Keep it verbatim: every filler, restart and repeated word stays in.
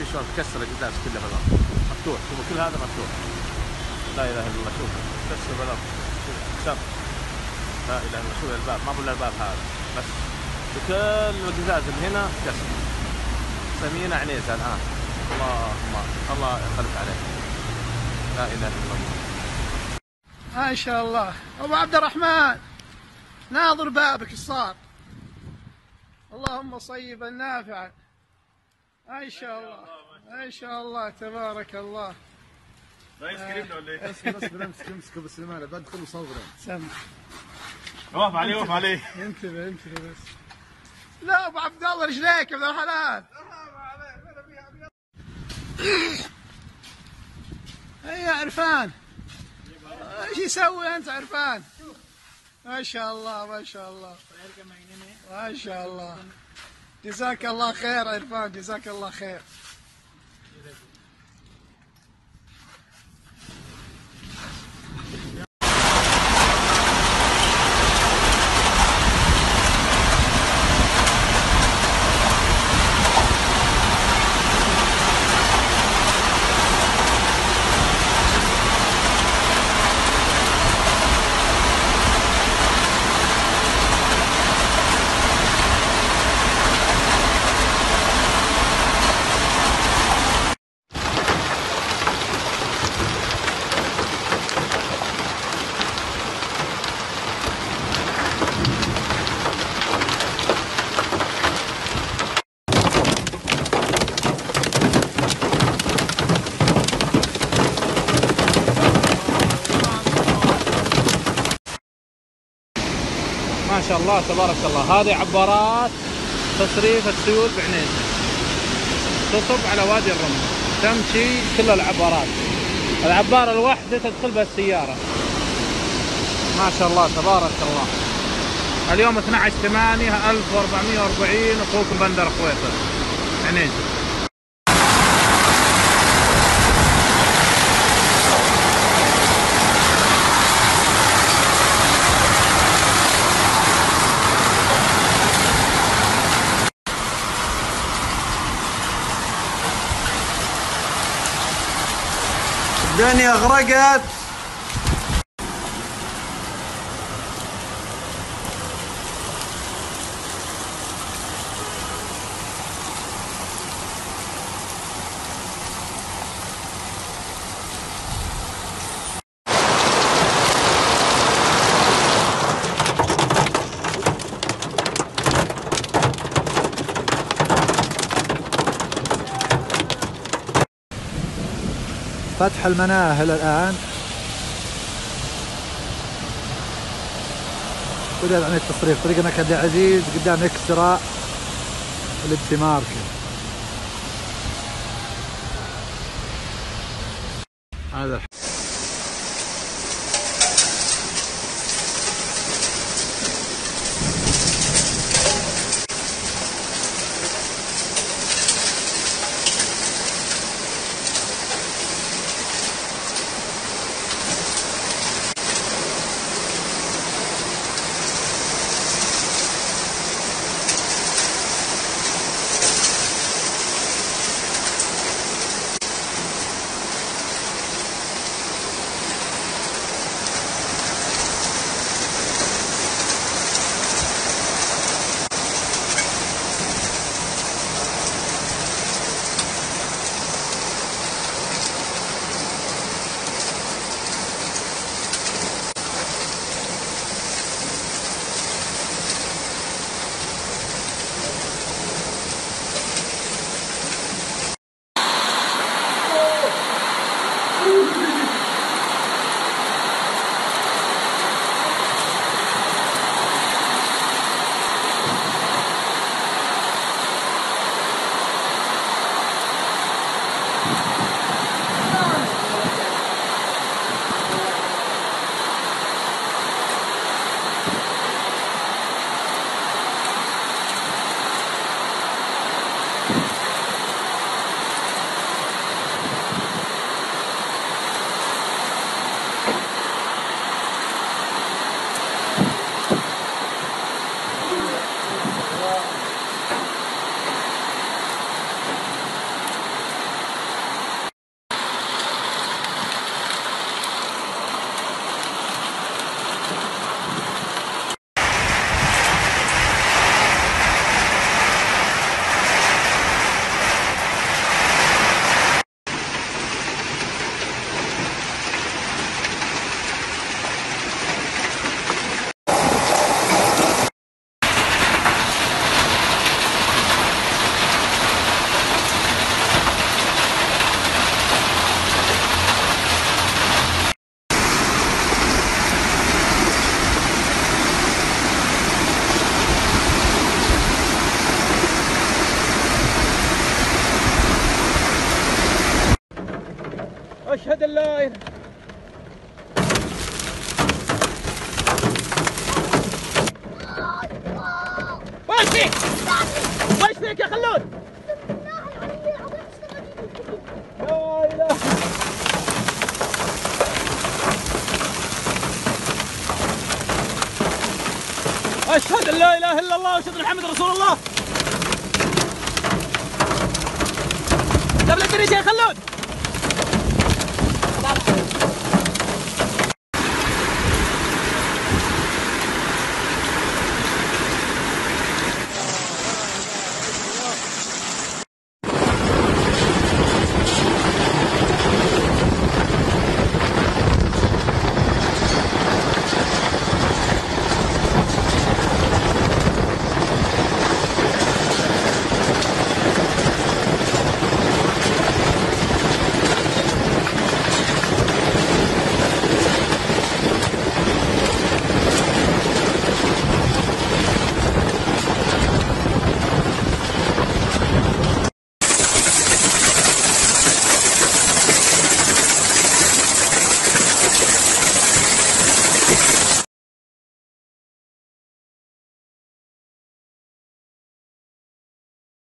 شوفي شلون تكسر القزاز كله بالارض مفتوح. شوفوا كل هذا مفتوح. لا اله الا الله. شوفوا كسر بالارض. كسر. لا اله الا الله. شوفوا الباب ما بقول الباب هذا بس كل القزاز اللي هنا كسر. سمينا عنيزه الان. اللهم الله يخلف عليك. لا اله الا الله. ما شاء الله. ابو عبد الرحمن ناظر بابك ايش صار؟ اللهم صيبا نافعا. ما شاء الله ما شاء الله تبارك الله. رئيس كريمنا ولا ايه؟ اسكت اسكت امسك امسك بس المال بدخل وصوره. سم وقف عليه وقف عليه. انتبه انتبه بس. لا ابو عبد الله رجليك يا ابن الحلال. هيا عرفان ايش يسوي انت عرفان؟ ما شاء الله ما شاء الله ما شاء الله. جزاك الله خير عرفان جزاك الله خير. ما شاء الله تبارك الله. هذه عبارات تصريف السيول بعنيزة تصب على وادي الرمل. تمشي كل العبارات. العبارة الواحدة تدخل بها السيارة. ما شاء الله تبارك الله. اليوم اثني عشر ثمانية ألف وأربعمائة وأربعين. اخوكم بندر خويصر عنيزة. الدنيا غرقت. فتح المناهل الآن. بدأت عن التصريف. طريقنا عبد العزيز قدام اكسترا اللبسي ماركت. هذا ان لا اله. وش فيك؟ وش فيك يا خلود؟ لا اله. اشهد ان لا اله الا الله واشهد ان محمد رسول الله. قبل الدريشه يا خلود.